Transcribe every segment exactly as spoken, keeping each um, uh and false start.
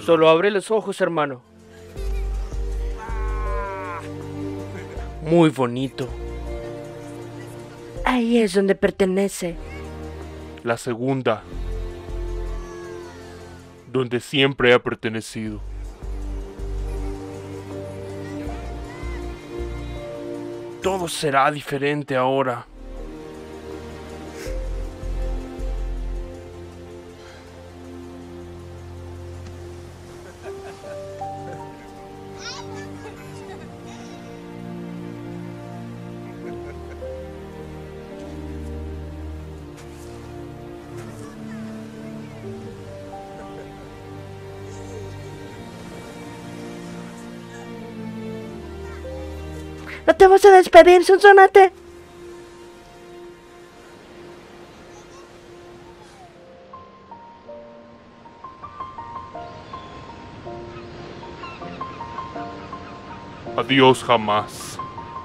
Solo abre los ojos, hermano. Muy bonito. Ahí es donde pertenece. La segunda, donde siempre ha pertenecido. Todo será diferente ahora. No te vas a despedir, Sonsonate. Adiós jamás.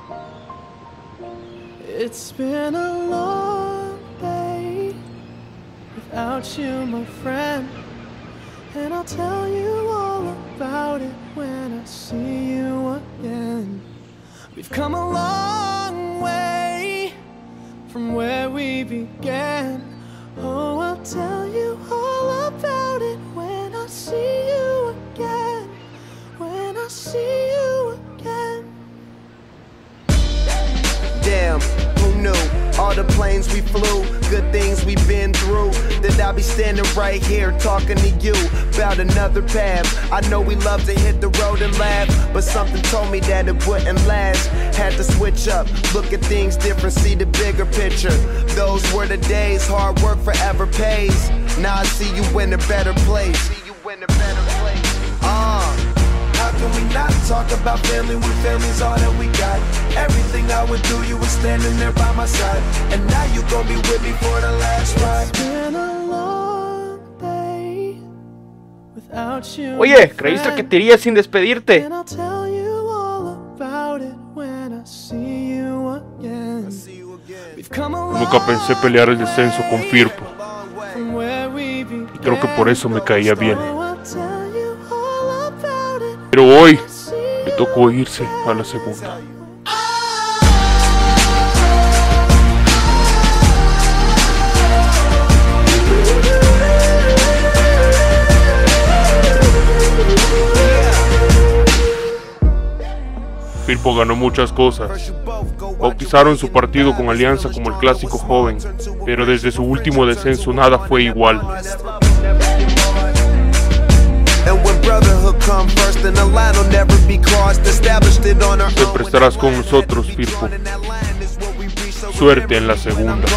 It's been a long day without you, my friend, and I'll tell you all about it when I see you again. We've come a long way from where we began. Oh, I'll tell you all about it when I see you again. When I see you again. Damn, who knew? All the planes we flew, good things we've been through. That I'll be standing right here talking to you about another path. I know we love to hit the road and laugh, but something told me that it wouldn't last. Had to switch up, look at things different, see the bigger picture. Those were the days, hard work forever pays. Now I see you in a better place. See you in a better place. Uh, how can we not talk about family when family's all that we got? Everything I would do, you were standing there by my side, and now you gon' be with me for the last ride. It's been a long day without you. Oye, ¿creíste que te irías sin despedirte? And I'll tell you all about it when I see you again. We've come a long Nunca pensé pelear el descenso con Firpo, from where we began. y creo que por eso me caía bien. So I'll tell you all about it. Pero hoy le tocó irse a la segunda. Firpo ganó muchas cosas. Bautizaron su partido con Alianza como el clásico joven, pero desde su último descenso nada fue igual. Siempre estarás con nosotros, Firpo. Suerte en la segunda.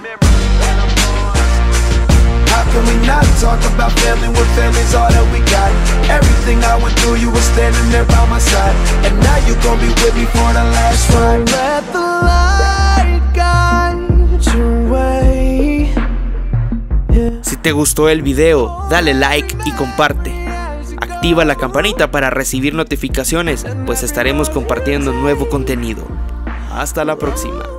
How can we not talk about family when family's all that we got? Everything I went through, you were standing there by my side, and now you gon' be with me for the last ride. Let the light guide your way. Si te gustó el video, dale like y comparte. Activa la campanita para recibir notificaciones, pues estaremos compartiendo nuevo contenido. Hasta la próxima.